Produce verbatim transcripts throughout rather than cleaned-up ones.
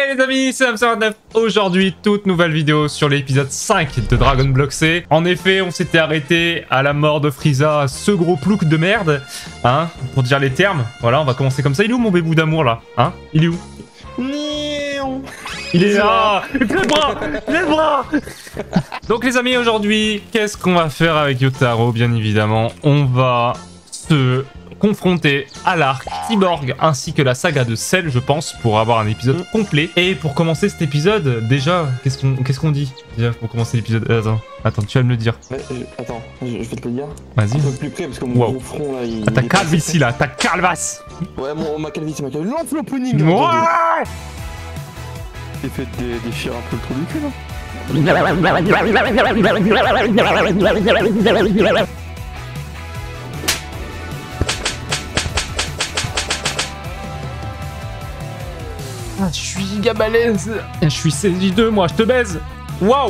Hey les amis, c'est Hamster vingt-neuf. Aujourd'hui, toute nouvelle vidéo sur l'épisode cinq de Dragon Block C. En effet, on s'était arrêté à la mort de Frieza, ce gros plouc de merde, hein, pour dire les termes. Voilà, on va commencer comme ça. Il est où mon bébou d'amour là, hein? Il est où? Il est là. Le bras, le bras. Donc les amis, aujourd'hui, qu'est-ce qu'on va faire avec Yotaro? Bien évidemment, on va se confronter à l'arc Cyborg ainsi que la saga de Cell, je pense, pour avoir un épisode complet. Et pour commencer cet épisode, déjà, qu'est-ce qu'on qu'est-ce qu'on dit déjà pour commencer l'épisode? Attends, attends, tu vas me le dire. Ouais, je... Attends, je, je vais te le dire. Vas-y. Un peu plus près parce que mon wow. gros front là, il. Ah, ta calvitie là, ta calvasse. Ouais, mon, ma calvitie, ma calvitie. Lance l'opening. Ouais. J'ai fait des, déchirer un peu le trou du cul là. Ah, je suis giga balèze. Je suis saisi deux, moi, je te baise. Waouh.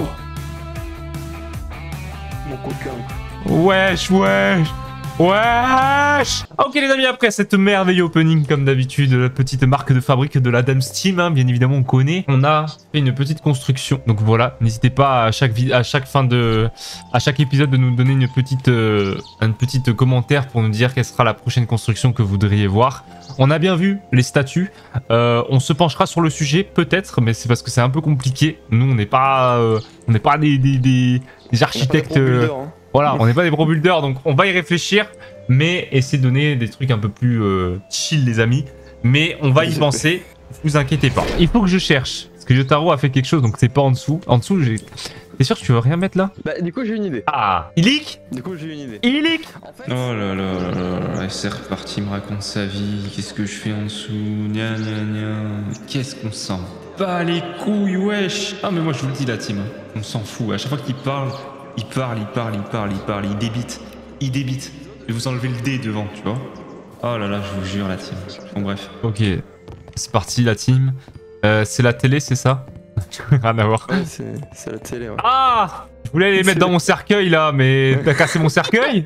Mon coquin. Wesh, wesh. Wesh. Ok les amis, après cette merveilleuse opening comme d'habitude, la petite marque de fabrique de la Dame's Team, hein, bien évidemment on connaît. On a fait une petite construction. Donc voilà, n'hésitez pas à chaque à chaque fin de à chaque épisode de nous donner une petite euh, une petite commentaire pour nous dire quelle sera la prochaine construction que vous voudriez voir. On a bien vu les statues. Euh, on se penchera sur le sujet peut-être, mais c'est parce que c'est un peu compliqué. Nous on n'est pas euh, on n'est pas des des, des, des architectes. Euh, hein. Voilà, on n'est pas des pro builders, donc on va y réfléchir, mais essayer de donner des trucs un peu plus euh, chill les amis. Mais on va y penser, ne vous inquiétez pas. Il faut que je cherche, parce que Yotaro a fait quelque chose, donc c'est pas en dessous. En dessous, j'ai... T'es sûr que tu veux rien mettre là? Bah du coup j'ai une idée. Ah, il leak? Du coup j'ai une idée. Il leak? En fait, oh là là là là là, c'est reparti, il me raconte sa vie, qu'est-ce que je fais en dessous, gna gna gna, qu'est-ce qu'on s'en bat les couilles, wesh. Ah mais moi je vous le dis la team, on s'en fout, à chaque fois qu'il parle... Il parle, il parle, il parle, il parle, il débite, il débite. Je vais vous enlever le dé devant, tu vois. Oh là là, je vous jure, la team. Bon, bref. Ok, c'est parti, la team. Euh, c'est la télé, c'est ça? Rien à voir. Ouais, c'est la télé, ouais. Ah! Je voulais les mettre dans mon cercueil, là, mais t'as cassé mon cercueil?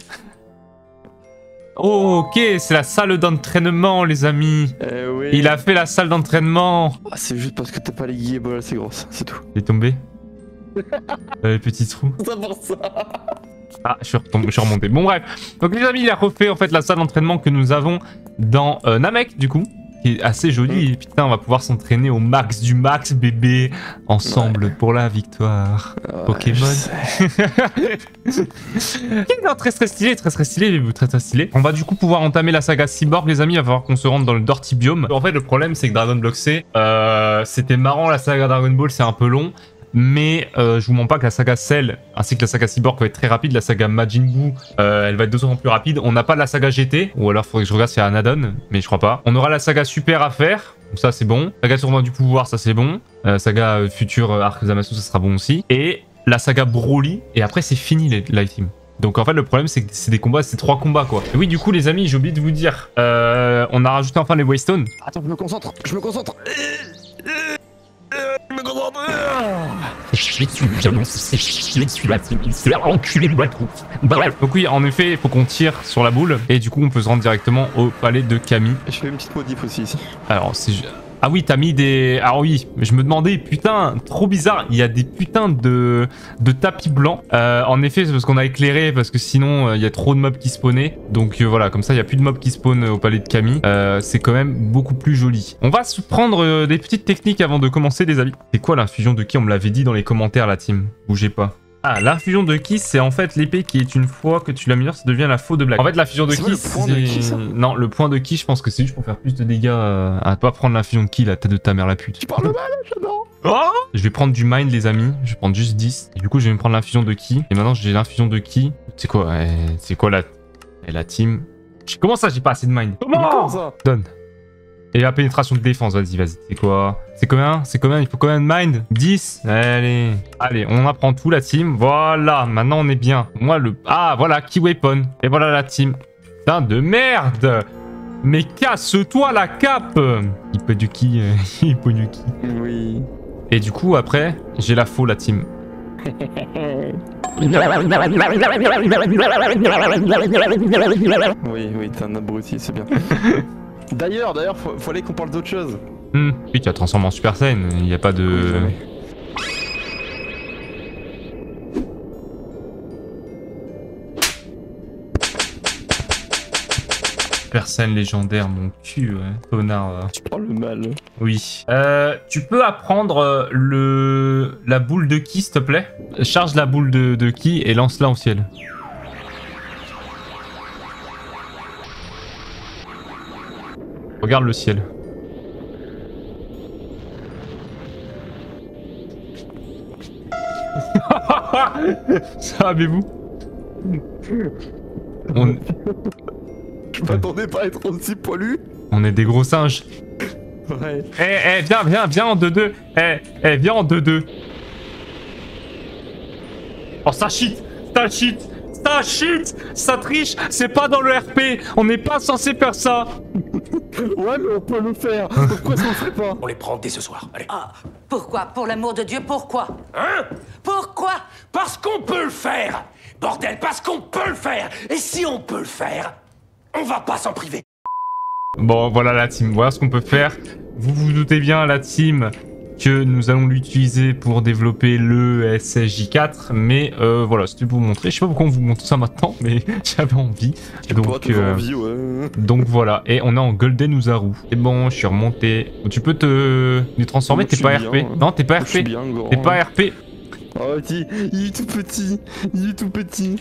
Oh, ok, c'est la salle d'entraînement, les amis. Euh, oui. Il a fait la salle d'entraînement. Ah, c'est juste parce que t'as pas les guilleballes assez grosses, c'est tout. Il est tombé. Les petits trous. C'est pour ça. Ah, je suis, retombé, je suis remonté. Bon, bref. Donc, les amis, il a refait en fait la salle d'entraînement que nous avons dans euh, Namek, du coup, qui est assez jolie. Mm. Et putain, on va pouvoir s'entraîner au max du max, bébé, ensemble ouais. pour la victoire. Ouais, Pokémon. Non, très très stylé, très très stylé, bébé, très très stylé. On va du coup pouvoir entamer la saga Cyborg, les amis. Il va falloir qu'on se rende dans le Dirty Biome. En fait, le problème, c'est que Dragon Block C, euh, c'était marrant, la saga Dragon Ball, c'est un peu long. Mais euh, je vous mens pas que la saga Cell ainsi que la saga Cyborg va être très rapide. La saga Majin Buu, euh, elle va être deux fois plus rapide. On n'a pas la saga G T, ou alors il faudrait que je regarde s'il y a un add-on, mais je crois pas. On aura la saga Super à faire, ça c'est bon. Saga Tournoi du Pouvoir, ça c'est bon. Euh, saga euh, Futur euh, Arc Zamasu, ça sera bon aussi. Et la saga Broly, et après c'est fini les live team. Donc en fait le problème c'est que c'est des combats, c'est trois combats quoi. Et oui du coup les amis, j'ai oublié de vous dire, euh, on a rajouté enfin les Waystones. Attends, je me concentre, je me concentre. Je me concentre. Donc oui, en effet, il faut qu'on tire sur la boule et du coup on peut se rendre directement au palais de Camille. Je fais une petite modif aussi ici. Alors c'est... Ah oui, t'as mis des... Ah oui, mais je me demandais, putain, trop bizarre, il y a des putains de, de tapis blancs. Euh, en effet, c'est parce qu'on a éclairé, parce que sinon, euh, il y a trop de mobs qui spawnaient. Donc euh, voilà, comme ça, il n'y a plus de mobs qui spawnent au palais de Camille. Euh, c'est quand même beaucoup plus joli. On va se prendre euh, des petites techniques avant de commencer, les amis. C'est quoi l'infusion de ki? On me l'avait dit dans les commentaires, la team. Bougez pas. Ah, l'infusion de ki, c'est en fait l'épée qui est une fois que tu l'améliores, ça devient la faux de blague. En fait, l'infusion de ki, c'est... Non, le point de ki, je pense que c'est juste pour faire plus de dégâts euh, à pas prendre l'infusion de ki, la tête de ta mère la pute. Tu parles mal, j'adore. Oh, je vais prendre du mind, les amis. Je vais prendre juste dix. Et du coup, je vais me prendre l'infusion de ki. Et maintenant, j'ai l'infusion de ki. C'est quoi euh, C'est quoi la... Et la team? Comment ça, j'ai pas assez de mind? Comment ça? Donne. Et la pénétration de défense, vas-y, vas-y. C'est quoi? C'est combien? C'est combien? Il faut combien de mind? dix? Allez. Allez, on apprend tout, la team. Voilà, maintenant on est bien. Moi, le... Ah, voilà, Key Weapon. Et voilà la team. Putain de merde! Mais casse-toi la cape! Il peut du ki, euh... il peut du ki. Oui. Et du coup, après, j'ai la faux, la team. Oui, oui, t'es un abruti, c'est bien. D'ailleurs, d'ailleurs, faut, faut aller qu'on parle d'autre chose. Hmm. Oui, tu as transformé en Super Saiyan, il n'y a pas de... Jamais. Super Saiyan légendaire, mon cul, ouais. Connard. euh. Tu parles mal. Oui. Euh, tu peux apprendre euh, le... la boule de ki, s'il te plaît? Charge la boule de, de ki et lance-la au ciel. Regarde le ciel. Savez-vous? On... Je m'attendais pas à être aussi poilu. On est des gros singes. Ouais. Eh, eh, viens, viens, viens en deux deux. Eh, eh, viens en deux deux. Oh, ça cheat, ça cheat, ça cheat, ça triche, c'est pas dans le R P, on n'est pas censé faire ça. Ouais, mais on peut le faire. Pourquoi ça le ferait pas? On les prend dès ce soir, allez. Ah, pourquoi? Pour l'amour de Dieu, pourquoi? Hein? Pourquoi? Parce qu'on peut le faire. Bordel, parce qu'on peut le faire. Et si on peut le faire, on va pas s'en priver. Bon, voilà la team, voilà ce qu'on peut faire. Vous vous doutez bien, la team, que nous allons l'utiliser pour développer le S S J quatre, mais euh, voilà, c'était pour vous montrer. Je sais pas pourquoi on vous montre ça maintenant, mais j'avais envie. Donc, euh, envie, ouais. donc voilà, et on est en Golden Uzaru. C'est bon, je suis remonté. Tu peux te transformer, Moi, t'es je pas suis R P. bien, Non, t'es pas Je suis R P. bien grand. T'es pas R P. Oh, il, il est tout petit. Il est tout petit.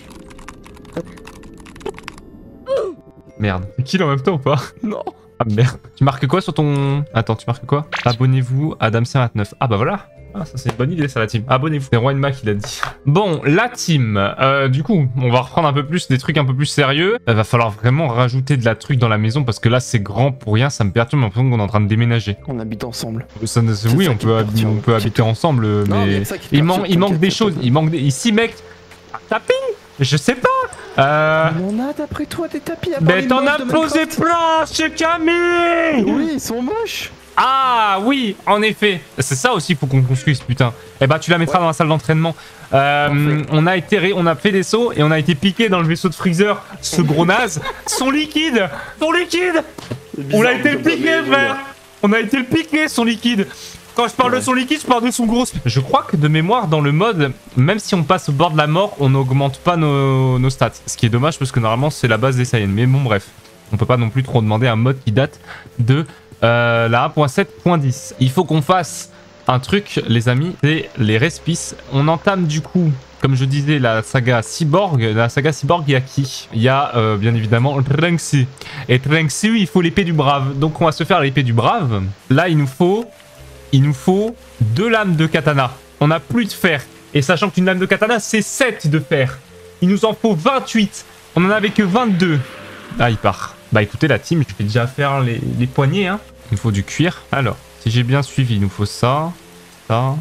Merde. C'est kill en même temps ou pas? Non. Ah merde. Tu marques quoi sur ton... Attends, tu marques quoi? Abonnez-vous à Damsien vingt-neuf. Ah bah voilà. Ah, ça c'est une bonne idée ça la team. Abonnez-vous. C'est Roinma qui l'a dit. Bon, la team. Euh, du coup, on va reprendre un peu plus des trucs un peu plus sérieux. Il va falloir vraiment rajouter de la truc dans la maison parce que là c'est grand pour rien. Ça me perturbe, j'ai l'impression qu'on est en train de déménager. On habite ensemble. Ça, ne- oui, ça on qui peut, me hab- perturbe. on peut habiter ensemble, Non, mais mais il y a ça qui te il, man- perturbe, il manque t'inquiète, des y a choses. pas de- Il manque des... Ici, mec. Tapis. Je sais pas. Euh... Mais on a d'après toi des tapis à part Mais les t'en moches as de posé Minecraft. plein chez Camille. Oui, ils sont moches. Ah oui, en effet. C'est ça aussi, faut qu'on construise, putain. Eh bah, tu la mettras Ouais. dans la salle d'entraînement. Euh, Parfait. on a été, ré- on a fait des sauts et on a été piqué dans le vaisseau de Freezer. Ce gros naze, son liquide, son liquide. On a été le piqué, frère. On a été le piqué, son liquide. Quand je parle de Ouais. son liquide, je parle de son gros. Je crois que de mémoire, dans le mode, même si on passe au bord de la mort, on n'augmente pas nos, nos stats. Ce qui est dommage parce que normalement, c'est la base des Saiyans. Mais bon, bref. On peut pas non plus trop demander un mode qui date de euh, la un point sept point dix. Il faut qu'on fasse un truc, les amis, c'est les respices. On entame du coup, comme je disais, la saga Cyborg. La saga Cyborg, il y a qui? Il y a euh, bien évidemment Trunks. Et Trunks, il faut l'épée du brave. Donc on va se faire l'épée du brave. Là, il nous faut, il nous faut deux lames de katana. On n'a plus de fer. Et sachant qu'une lame de katana, c'est sept de fer. Il nous en faut vingt-huit. On en avait que vingt-deux. Ah, il part. Bah écoutez la team, je vais déjà faire les, les poignées. Hein. Il nous faut du cuir. Alors, si j'ai bien suivi, il nous faut ça, ça,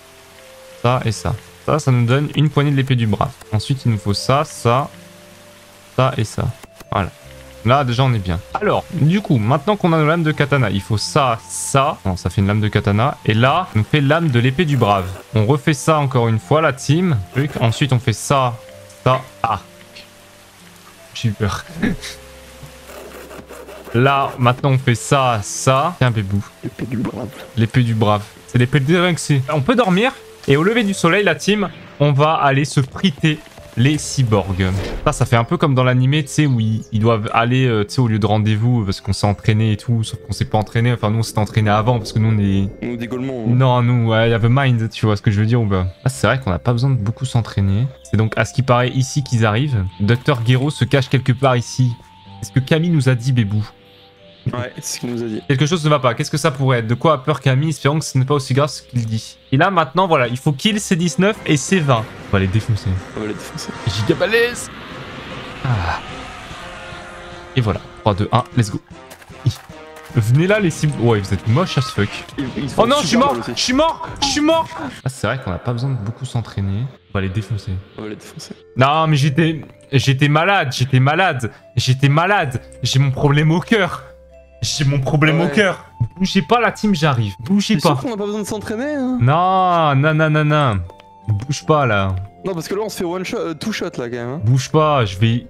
ça et ça. Ça, ça nous donne une poignée de l'épée du brave. Ensuite, il nous faut ça, ça, ça et ça. Voilà. Là, déjà, on est bien. Alors, du coup, maintenant qu'on a nos lames de katana, il faut ça, ça. Non, ça fait une lame de katana. Et là, on fait lame de l'épée du brave. On refait ça encore une fois, la team. Truc. Ensuite, on fait ça, ça. Ah. J'ai eu peur. Là, maintenant, on fait ça, ça. Tiens, bébou. L'épée du brave. L'épée du brave. C'est l'épée de Trunks. On peut dormir. Et au lever du soleil, la team, on va aller se friter les cyborgs. Ça, ça fait un peu comme dans l'animé, tu sais, où ils, ils doivent aller, euh, tu sais, au lieu de rendez-vous, parce qu'on s'est entraîné et tout, sauf qu'on s'est pas entraîné. Enfin, nous, on s'est entraîné avant, parce que nous, on est... Nous, des Gaulemans. Non, nous, il y avait mind, tu vois ce que je veux dire ou pas? Ah, c'est vrai qu'on n'a pas besoin de beaucoup s'entraîner. C'est donc à ce qui paraît ici qu'ils arrivent. Docteur Gero se cache quelque part ici. C'est ce que Camille nous a dit, bébou. Ouais, c'est ce qu'il nous a dit. Quelque chose ne va pas. Qu'est-ce que ça pourrait être? De quoi a peur Camille, espérant que ce n'est pas aussi grave ce qu'il dit. Et là, maintenant, voilà, il faut kill C dix-neuf et C vingt. On va les défoncer. On va les défoncer. Gigabalèze. Ah. Et voilà. trois, deux, un, let's go. Venez là, les cibles. Ouais, vous êtes moches as fuck. Ils- ils Oh font non, je suis super mort! mal aussi. Je suis mort! Je suis mort! Ah, c'est vrai qu'on n'a pas besoin de beaucoup s'entraîner. On va les défoncer. On va les défoncer. Non, mais j'étais. J'étais malade, j'étais malade, j'étais malade. J'ai mon problème au cœur. J'ai mon problème Ouais. au cœur. Bougez pas, la team, j'arrive. Bougez T'es sûr pas. qu'on a pas besoin de s'entraîner, hein? Non, non, non, non, non. Bouge pas là. Non, parce que là, on se fait one shot, euh, two shot là, quand même. Hein. Bouge pas, je vais.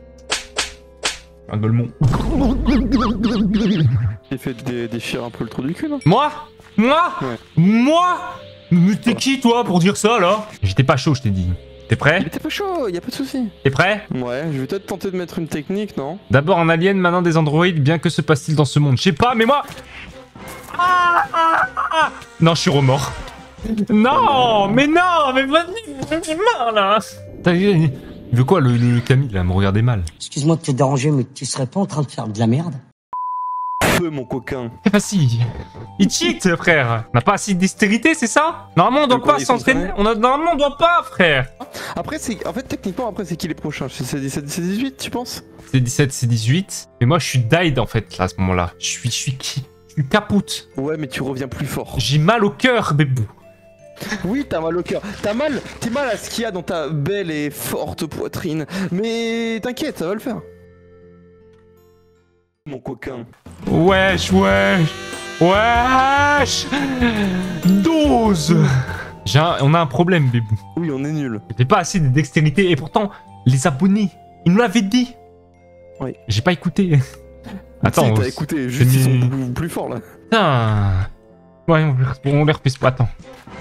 Un golemon. J'ai fait dé- déchirer un peu le trou du cul, non? Moi? Moi Ouais. Moi Mais t'es qui toi pour dire ça là? J'étais pas chaud, je t'ai dit. T'es prêt? Mais t'es pas chaud, y a pas de souci. T'es prêt? Ouais, je vais peut-être tenter de mettre une technique, non? D'abord un alien, maintenant des androïdes, bien que se passe-t-il dans ce monde? Je sais pas, mais moi... Ah, ah, ah. Non, je suis remords. Non, mais non, mais vas-y, j'ai marre là. T'as vu, il veut quoi le, le Camille là, me regardez mal. Excuse-moi de te déranger, mais tu serais pas en train de faire de la merde? Feu, mon coquin. C'est facile. Il cheat, frère. On n'a pas assez de dextérité, c'est ça? Normalement, on doit De quoi, pas il s'entraîner. s'entraîne On a... Normalement, on doit pas, frère. Après, c'est. En fait, techniquement, après, c'est qui les prochains? C'est dix-sept, c'est dix-huit, tu penses? C'est dix-sept, c'est dix-huit. Mais moi, je suis died en fait, là, à ce moment-là. Je suis, je suis qui? Je suis capoute. Ouais, mais tu reviens plus fort. J'ai mal au cœur, bébou. Oui, t'as mal au cœur. T'as mal. T'es mal à ce qu'il y a dans ta belle et forte poitrine. Mais t'inquiète, ça va le faire. Mon coquin. Wesh, wesh. Wesh. douze. J'ai un- On a un problème, bébou. Oui, on est nul. J'ai pas assez de dextérité. Et pourtant, les abonnés, ils nous l'avaient dit. Oui. J'ai pas écouté. Attends. Si, t'as on- écouté, juste ils mais- sont plus, plus forts là. Putain. Ouais, on les- on les repisse pas. Attends.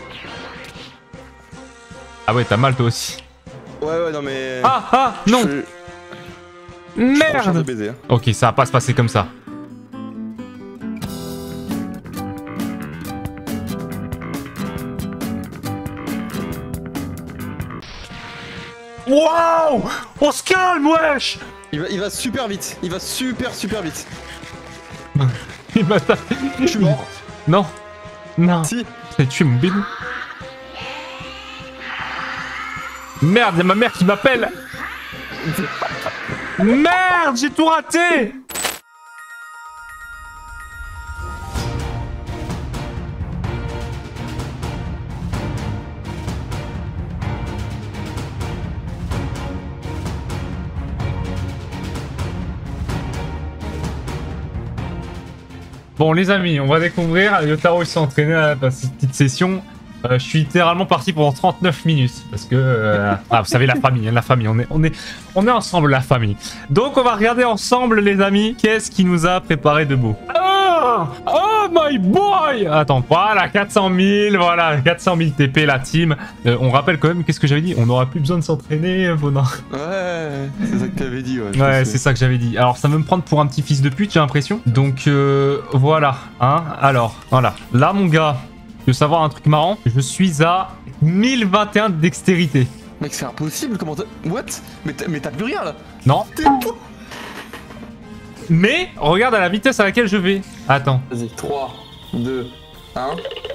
Ah ouais, t'as mal toi aussi. Ouais, ouais, non mais. Ah, ah, non. Je- je suis pas en train de Merde. baiser, hein. Ok, ça va pas se passer comme ça. Waouh! On se calme, wesh! Il va, il va super vite. Il va super, super vite. Il m'a tapé. Je suis mort. Non. Non. Si. T'as tué mon bébé. Merde, y'a ma mère qui m'appelle. Merde, j'ai tout raté. Bon les amis, on va découvrir. Yotaro il s'est entraîné à à cette petite session. Euh, je suis littéralement parti pendant trente-neuf minutes parce que euh, ah, vous savez la famille, hein, la famille, on est on est on est ensemble la famille. Donc on va regarder ensemble les amis, qu'est-ce qui nous a préparé de beau. Oh, oh my boy. Attends, voilà quatre cent mille, voilà quatre cent mille T P la team. Euh, on rappelle quand même qu'est-ce que j'avais dit, on n'aura plus besoin de s'entraîner, Bonin. Ouais, c'est ça que t'avais dit, ouais. je Ouais, sais. c'est ça que j'avais dit. Alors, ça va me prendre pour un petit fils de pute, j'ai l'impression. Donc, euh, voilà. Hein. Alors, voilà. Là, mon gars, tu veux savoir un truc marrant? Je suis à mille vingt et un de dextérité. Mec, c'est impossible, comment t'as. What? Mais t'as mais t'as plus rien là. Non. T'es tout. Mais, regarde à la vitesse à laquelle je vais. Attends. Vas-y, trois, deux, un.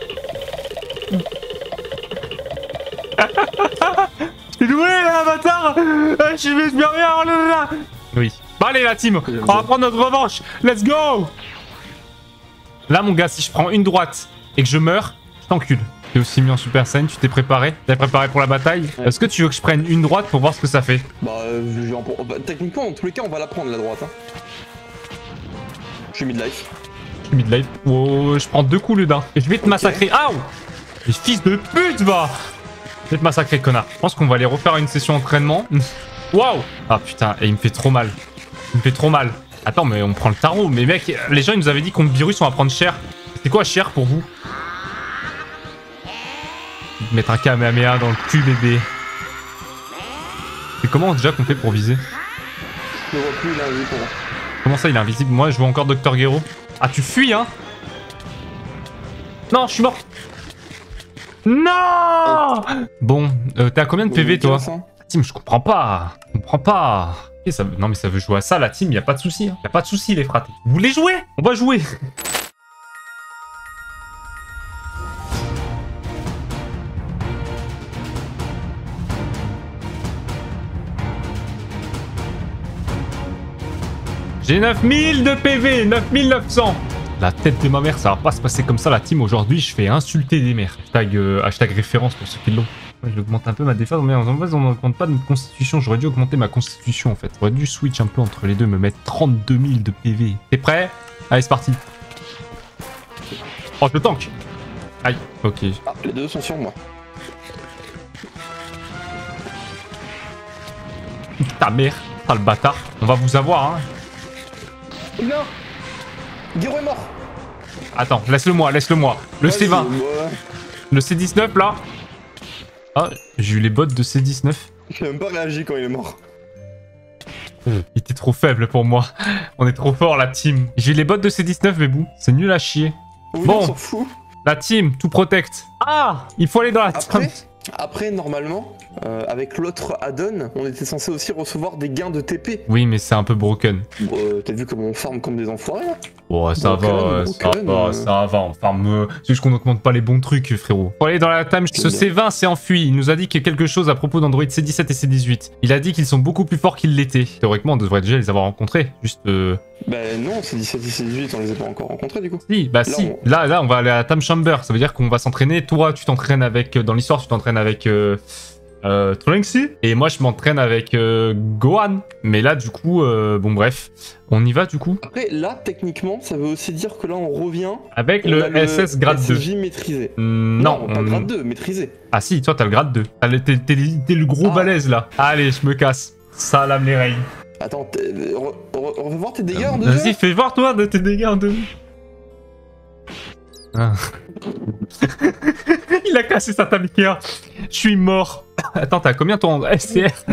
J'ai doublé, là, bâtard. Je suis bien bien, oh là là. Oui. Bon, allez, la team. On va prendre notre revanche. Let's go. Là, mon gars, si je prends une droite et que je meurs, je t'encule. T'es aussi mis en Super Saiyan, tu t'es préparé? T'es préparé pour la bataille? Est-ce que tu veux que je prenne une droite pour voir ce que ça fait? Bah, euh, je vais en pro- bah, techniquement, dans tous les cas, on va la prendre la droite. Hein. Je suis mid-life. Je suis mid-life. Oh, je prends deux coups le d'un. Et je vais te massacrer. Aouh! Les fils de pute, va! Je vais te massacrer, connard. Je pense qu'on va aller refaire une session entraînement. Waouh! Ah putain, et il me fait trop mal. Il me fait trop mal. Attends, mais on prend le tarot. Mais mec, les gens ils nous avaient dit contre virus, on va prendre cher. C'est quoi cher pour vous? Mettre un Kamehameha dans le cul, bébé. C'est comment déjà qu'on fait pour viser? Je le vois plus, il est invisible pour moi. Comment ça, il est invisible? Moi, je vois encore Docteur Gero. Ah, tu fuis, hein? Non, je suis mort. Non! Bon, euh, t'es à combien de P V, toi? Team, je comprends pas. Je comprends pas. Ok, ça... Non, mais ça veut jouer à ça, la team, y a pas de souci. Hein. Y a pas de souci, les fratés. Vous voulez jouer? On va jouer. J'ai neuf mille de P V, neuf mille neuf cents. La tête de ma mère, ça va pas se passer comme ça, la team. Aujourd'hui, je fais insulter des mères. Hashtag, euh, hashtag référence pour ceux qui l'ont. Ouais, j'augmente un peu ma défense, mais en fait, on n'augmente pas de constitution. J'aurais dû augmenter ma constitution, en fait. J'aurais dû switch un peu entre les deux, me mettre trente-deux mille de P V. T'es prêt? Allez, c'est parti. Oh, je le tank. Aïe, ok. Ah, les deux sont sur moi. Ta mère, t'as le bâtard. On va vous avoir, hein. Non! Gero est mort! Attends, laisse-le moi, laisse-le moi. Le C vingt. Ouais. Le C dix-neuf là. Ah, j'ai eu les bottes de C dix-neuf. J'ai même pas réagi quand il est mort. Il était trop faible pour moi. On est trop fort la team. J'ai eu les bottes de C dix-neuf, Bébou. C'est nul à chier. Oui, Bon. on s'en fout. La team, tout protect. Ah, il faut aller dans la Après, team. après normalement, euh, avec l'autre add-on, on était censé aussi recevoir des gains de T P. Oui, mais c'est un peu broken. Bon, euh, t'as vu comment on farm comme des enfoirés là? Oh, ça Broken, va, euh, ça broken, va, euh. ça va. Enfin, me... c'est juste qu'on n'augmente pas les bons trucs, frérot. Pour aller dans la time, ce C vingt s'est enfui. Il nous a dit que quelque chose à propos d'Android C dix-sept et C dix-huit. Il a dit qu'ils sont beaucoup plus forts qu'ils l'étaient. Théoriquement, on devrait déjà les avoir rencontrés. Juste. Euh... Bah non, C dix-sept et C dix-huit, on les a pas encore rencontrés du coup. Si, bah Là, si. on- Là, là, on va aller à la Time Chamber. Ça veut dire qu'on va s'entraîner. Toi, tu t'entraînes avec. Dans l'histoire, tu t'entraînes avec. Euh... Euh, Trunksy. Et moi, je m'entraîne avec euh, Gohan. Mais là, du coup, euh, bon, bref. On y va, du coup. Après, là, techniquement, ça veut aussi dire que là, on revient. Avec on le, a S S grade deux. S J maîtrisé. Hmm, non, pas on- grade deux, maîtrisé. Ah si, toi t'as le grade deux. T'as le- T'es t'es- t'es le gros Ah. balèze là. Allez, je me casse. Salam les reines. Attends, t'es- re- re- on va voir tes dégâts en deux. Vas-y, fais voir toi de tes dégâts en deux. Ah. Il a cassé sa table Ikea. Je suis mort. Attends, t'as combien ton S C R?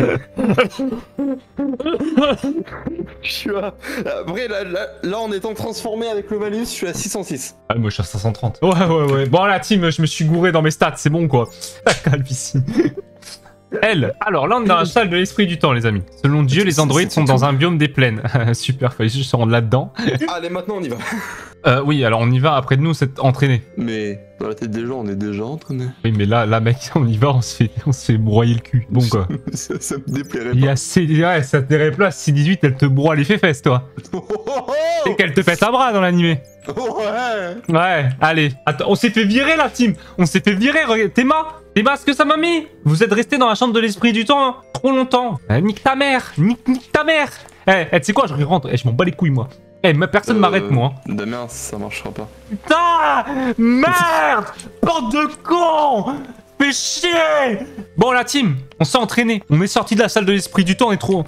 Je suis à... Après, là, là, là, en étant transformé avec le malus, je suis à six cent six. Ah, moi je suis à cinq cent trente. Ouais, ouais, ouais. Bon, la team, je me suis gouré dans mes stats, c'est bon quoi. La calvitie. Elle. Alors là, on est dans la salle de l'esprit du temps, les amis. Selon Dieu, les androïdes sont dans un biome des plaines. Super, fallait juste se rendre là-dedans. Allez, maintenant, on y va. Euh, oui, alors on y va après de nous, c'est entraîné. Mais dans la tête des gens, on est déjà entraîné. Oui, mais là, là, mec, on y va, on se fait, on se fait broyer le cul. Bon, quoi. ça, ça me déplairait Il y pas. a C... Ouais, ça te déplace. C dix-huit, elle te broie les fesses, toi. Oh, oh, Et qu'elle te pète un bras dans l'animé. oh, ouais. Ouais, allez. Attends, on s'est fait virer, la team. On s'est fait virer. Regarde, Théma. Théma, ce que ça m'a mis. Vous êtes resté dans la chambre de l'esprit du temps hein, trop longtemps. Eh, nique ta mère. Nique, nique ta mère. Eh, eh, tu sais quoi, je rentre. Eh, je m'en bats les couilles, moi. Eh, ma personne Euh, m'arrête, moi. Damien, ça marchera pas. Putain! Merde! Bande de cons! Fais chier! Bon, la team, on s'est entraîné. On est sorti de la salle de l'esprit du temps, on est trop...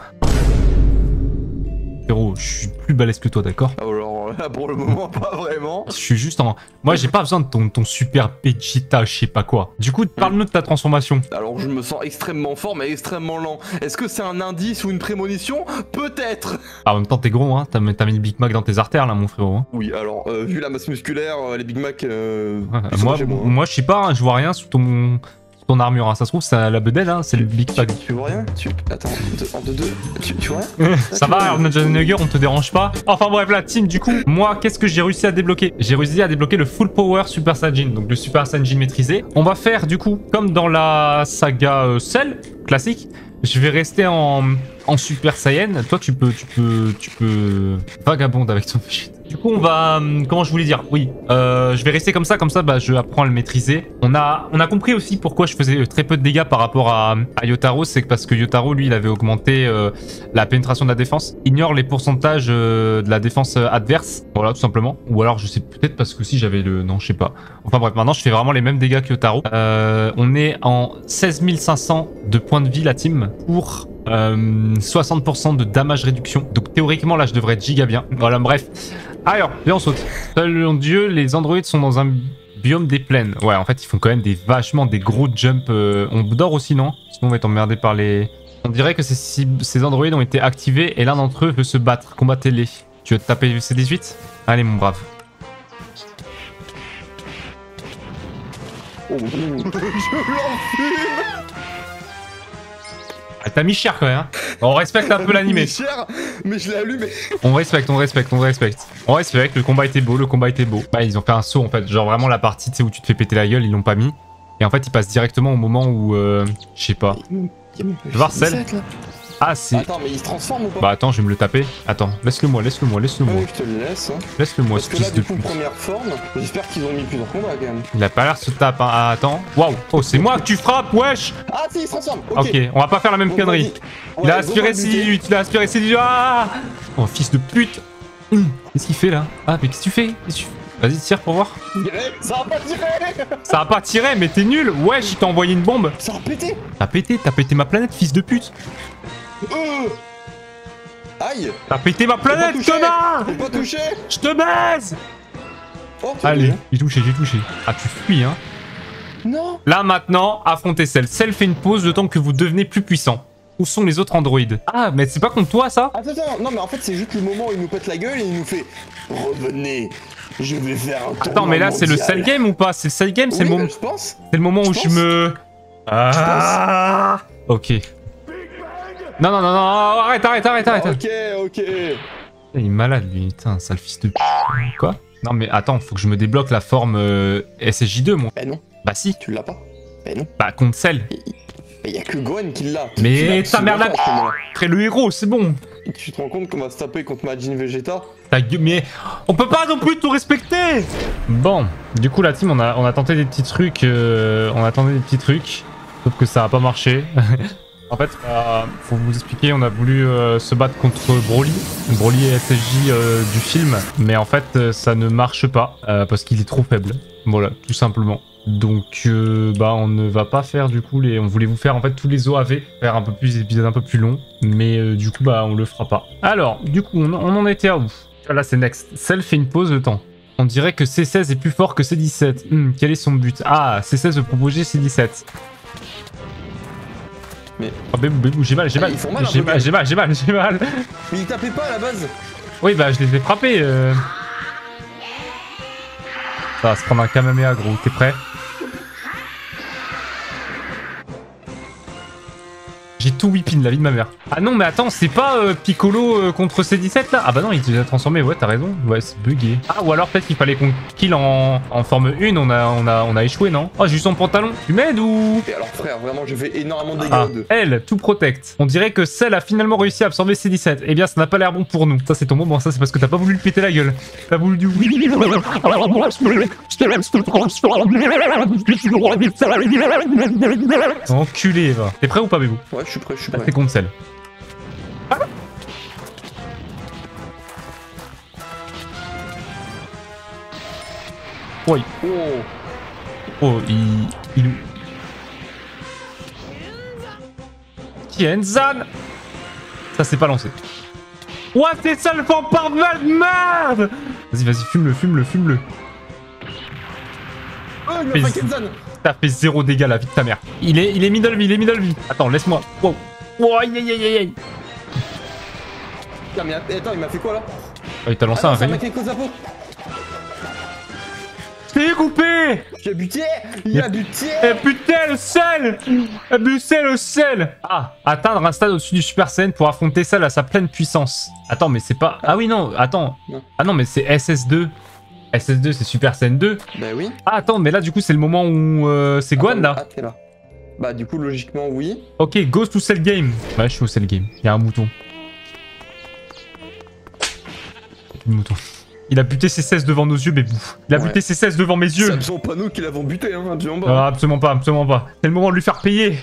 Frérot, je suis plus balèze que toi, d'accord? Alors là, pour le moment, pas vraiment. Je suis juste en... Moi, j'ai pas besoin de ton, ton super Vegeta, je sais pas quoi. Du coup, parle-nous de ta transformation. Alors, je me sens extrêmement fort, mais extrêmement lent. Est-ce que c'est un indice ou une prémonition? Peut-être. Ah, en même temps, t'es gros, hein. T'as mis t'as mis le Big Mac dans tes artères, là, mon frérot. Hein. Oui, alors, euh, vu la masse musculaire, euh, les Big Mac... Euh, Ouais, ils sont moi, chez moi, hein. moi je sais pas, hein, je vois rien sous ton... ton armure. Hein. Ça se trouve, c'est la bedelle, hein. C'est le Big Mac. Tu vois rien tu... Attends, de- en deux deux, tu, tu vois rien Ça va, on a déjà Nugger, on te dérange pas. Enfin bref, la team, du coup, moi, qu'est-ce que j'ai réussi à débloquer? J'ai réussi à débloquer le Full Power Super Saiyajin, donc le Super Saiyajin maîtrisé. On va faire, du coup, comme dans la saga euh, Cell, classique, je vais rester en, en Super Saiyan. Toi, tu peux, tu peux, tu peux vagabonde avec ton shit. Du coup, on va... hum, Comment je voulais dire? Oui, euh, je vais rester comme ça, comme ça, bah, je apprends à le maîtriser. On a, on a compris aussi pourquoi je faisais très peu de dégâts par rapport à, à Yotaro. C'est que parce que Yotaro, lui, il avait augmenté euh, la pénétration de la défense. Ignore les pourcentages euh, de la défense euh, adverse. Voilà, tout simplement. Ou alors, je sais peut-être parce que si j'avais le... Non, je sais pas. Enfin bref, maintenant, je fais vraiment les mêmes dégâts que Yotaro. Euh, on est en seize mille cinq cents de points de vie, la team, pour... Euh, soixante pour cent de damage réduction. Donc théoriquement là je devrais être giga bien. Voilà bref. Alors, viens on saute. Selon Dieu, les androïdes sont dans un biome des plaines. Ouais en fait ils font quand même des vachement des gros jumps. Euh... On dort aussi non? Sinon on va être emmerdé par les... On dirait que ces, ces androïdes ont été activés et l'un d'entre eux veut se battre. Combattez-les. Tu veux te taper C dix-huit? Allez mon brave. Oh, je l'enfume. Ah, t'as mis cher quand même hein. On respecte un peu l'animé. Cher, mais je l'ai allumé. On respecte, on respecte, on respecte. On respecte, le combat était beau, le combat était beau. Bah, ils ont fait un saut en fait, genre vraiment la partie tu sais où tu te fais péter la gueule, ils l'ont pas mis. Et en fait, ils passent directement au moment où, euh, je sais pas. Voir celle. Ah, c'est... Attends, mais il se transforme ou pas? Bah attends, je vais me le taper. Attends, laisse-le moi, laisse-le moi, laisse-le moi. Oui, je te le laisse. Hein. Laisse-le moi, Parce ce que là, fils de du coup, pute. première forme, j'espère qu'ils ont mis plusieurs combats quand même. Il a pas l'air de se taper, hein. Ah, attends. Waouh. Oh, c'est moi que tu frappes, wesh. Ah, si, il se transforme. Ok, Ok, on va pas faire la même Bon, connerie. vas-y. Il Ouais, a aspiré bon, C buté. dix-huit, il a aspiré C dix-huit. Ah oh, fils de pute. Hum, Qu'est-ce qu'il fait là? Ah, mais qu'est-ce que tu fais? Qu'est-ce que tu fais? Vas-y, tire pour voir. Ça va pas tirer. Ça a pas tiré, mais t'es nul. Wesh, il t'a envoyé une bombe. Ça a pété. T'as pété, t'as pété ma planète, fils de pute. Euh. Aïe. T'as pété ma Faut pas planète, toucher. connard. Faut pas toucher. Je te baise. Oh, c'est Allez, bon. j'ai touché, j'ai touché. Ah, tu fuis, hein. Non. Là, maintenant, affrontez Cell. Cell fait une pause le temps que vous devenez plus puissant. Où sont les autres androïdes? Ah, mais c'est pas contre toi, ça? Attends, attends, non, mais en fait, c'est juste le moment où il nous pète la gueule et il nous fait revenez, je vais faire un tournoi Attends, mais là, c'est le mondial. sell game ou pas? C'est le sell game, c'est Oui, le moment. bah, je pense. C'est le moment où Je je pense. me. Ah. Ok. Non, non, non, non, arrête, arrête, arrête, arrête. Ok, ok. Il est malade, lui. Putain, sale fils de p. Quoi? Non, mais attends, faut que je me débloque la forme euh, S S J deux, moi. Bah non, Bah si. tu l'as pas. Bah non. Bah, contre Cell. Mais y'a que Gohan qui l'a. Mais Tu l'as ta mère absolument pas, à ce moment-là. Après le héros, c'est bon. Tu te rends compte qu'on va se taper contre Majin Vegeta? Ta gueule, mais on peut pas non plus tout respecter. Bon, du coup la team, on a, on a tenté des petits trucs, euh, on a tenté des petits trucs, sauf que ça a pas marché. En fait, euh, faut vous expliquer, on a voulu euh, se battre contre Broly, Broly et S S J euh, du film, mais en fait euh, ça ne marche pas euh, parce qu'il est trop faible. Voilà, tout simplement. Donc euh, bah on ne va pas faire du coup les, on voulait vous faire en fait tous les O A V, faire un peu plus des épisodes un peu plus longs, mais euh, du coup bah on le fera pas. Alors du coup on, on en était à où? Là c'est next. Cell fait une pause de temps. On dirait que C seize est plus fort que C dix-sept. Hmm, quel est son but? Ah, C seize veut proposer C dix-sept. Mais... Oh bébou, bébou, j'ai mal, j'ai Ah, mal, ils font mal, un j'ai peu, mal, quand j'ai mal, j'ai mal, j'ai mal. Mais il tapait pas à la base. Oui bah je les ai frappés. Euh... Ça va se prendre un Kamehameha gros, t'es prêt? J'ai tout whippin, la vie de ma mère. Ah non, mais attends, c'est pas euh, Piccolo euh, contre C dix-sept là? Ah bah non, il s'est transformé, ouais, t'as raison. Ouais, c'est bugué. Ah, ou alors peut-être qu'il fallait qu'on kill en, en forme un, on a, on, a, on a échoué, non? Oh, j'ai eu son pantalon. Tu m'aides ou? Et alors frère, vraiment, je fais énormément de dégâts Ah, aux deux. elle, tout protect. On dirait que Cell a finalement réussi à absorber C dix-sept. Eh bien, ça n'a pas l'air bon pour nous. Ça, c'est ton moment, ça, c'est parce que t'as pas voulu lui péter la gueule. T'as voulu du oui. Enculé, va. T'es prêt ou pas, bébou? Ouais, je suis prêt, je suis Là, prêt. c'est contre Cell. Oui. Oh. Oh, il... il... Tienzan. Ça s'est pas lancé. What, c'est ça le fanfare de merde. Vas-y, vas-y, fume-le, fume-le, fume-le. Oh, il Mais- m'a fait Kenzan. T'as fait zéro dégâts, la vie de ta mère. Il est, il est middle vie, il est middle vie. Attends, laisse-moi. Wow. Wow, aïe, aïe, aïe, aïe. Putain, mais attends, il m'a fait quoi là? Oh, il t'a lancé Ah, un non, c'est un rayon. mec avec Kozapo. T'es coupé. J'ai buté. Il a buté. Eh putain, le sel. Eh putain, le sel. Ah, atteindre un stade au-dessus du Super Saiyan pour affronter Cell à sa pleine puissance. Attends, mais c'est pas... Ah oui, non, attends. Non. Ah non, mais c'est S S deux. S S deux, c'est Super Saiyan deux. Bah oui. Ah, attends, mais là, du coup, c'est le moment où euh, c'est Gohan, là. Ah, t'es là. Bah du coup, logiquement, oui. Ok, Ghost ou Cell Game. Ouais, je suis au Cell Game. Il y a un mouton. Le mouton. Il a buté ses seize devant nos yeux, bébou. Il a Ouais. buté ses seize devant mes C'est yeux. absolument pas nous qui l'avons buté, hein, du en bas. Ah, absolument pas, absolument pas. C'est le moment de lui faire payer.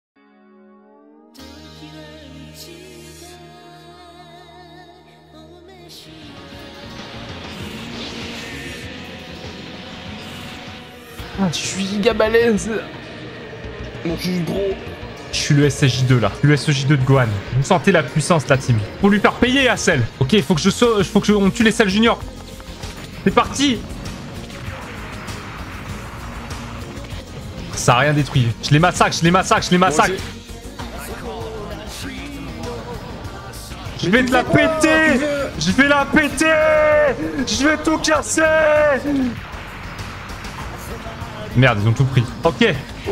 Ah, je suis giga balèze. Mon juge gros. Je suis le S S J deux là, le S S J deux de Gohan. Vous sentez la puissance, la team. Faut lui faire payer à Cell. Ok, faut que je sauve, faut que je, on tue les Cell Junior. C'est parti. Ça a rien détruit. Je les massacre, je les massacre, je les massacre. Je vais te la péter. Je vais la péter. Je vais tout casser. Merde, ils ont tout pris. Ok.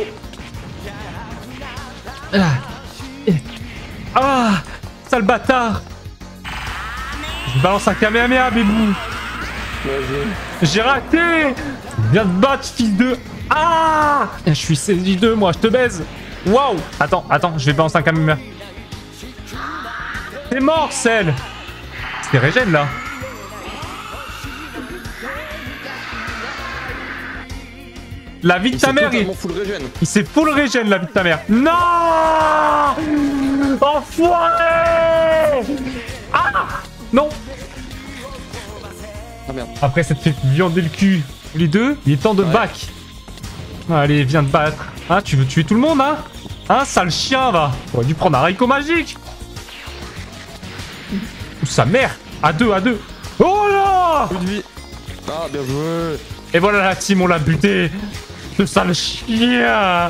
Ah, ah, sale bâtard. Je balance un Kamehameha, bébou. Vas-y. J'ai raté. Viens te battre, fils de... Ah, je suis C J deux, moi, je te baise. Waouh. Attends, attends, je vais balancer un Kamehameha. T'es mort, Cell. C'était régène, là. La vie de Il ta s'est mère, il... totalement full régène. Il s'est full régène, la vie de ta mère. Non. Enfoiré. Ah. Non. Ah merde. Après cette fait viander le cul, les deux, il est temps de Ouais. back. Allez, viens te battre. Hein, tu veux tuer tout le monde, hein? Hein, sale chien, va. On aurait dû prendre un Raiko magique. Ou sa mère. À deux, à deux. Oh là. Plus de vie. Ah, bien joué. Et voilà la team, on l'a buté. Ce sale chien.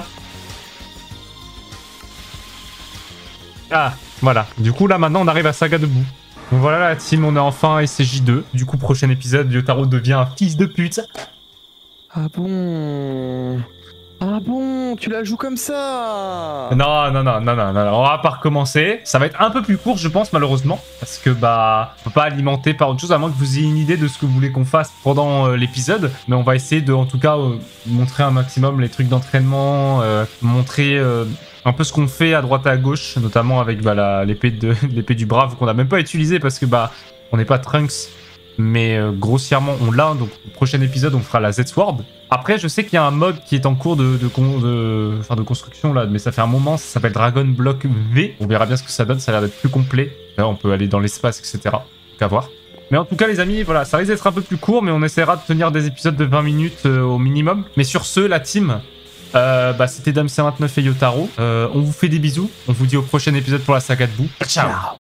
Ah, voilà. Du coup, là, maintenant, on arrive à Saga debout. Donc voilà la team, on est enfin à S J deux. Du coup, prochain épisode, Yotaro devient un fils de pute. Ah bon? Ah bon? Tu la joues comme ça? Non, non, non, non, non, non, on va pas recommencer. Ça va être un peu plus court, je pense, malheureusement. Parce que, bah, on peut pas alimenter par autre chose, à moins que vous ayez une idée de ce que vous voulez qu'on fasse pendant euh, l'épisode. Mais on va essayer de, en tout cas, euh, montrer un maximum les trucs d'entraînement, euh, montrer... Euh, un peu ce qu'on fait à droite et à gauche, notamment avec bah, l'épée de l'épée du brave qu'on n'a même pas utilisée parce que bah on n'est pas Trunks, mais euh, grossièrement on l'a. Donc au prochain épisode on fera la Z-Sword. Après je sais qu'il y a un mode qui est en cours de, de, de, enfin, de construction là, mais ça fait un moment, ça s'appelle Dragon Block V. On verra bien ce que ça donne, ça a l'air d'être plus complet. Là on peut aller dans l'espace, et cetera. Donc à voir. Mais en tout cas les amis, voilà, ça risque d'être un peu plus court, mais on essaiera de tenir des épisodes de vingt minutes euh, au minimum. Mais sur ce, la team... Euh, bah, c'était Dame C vingt-neuf et Yotaro. Euh, on vous fait des bisous. On vous dit au prochain épisode pour la saga de boue. Ciao.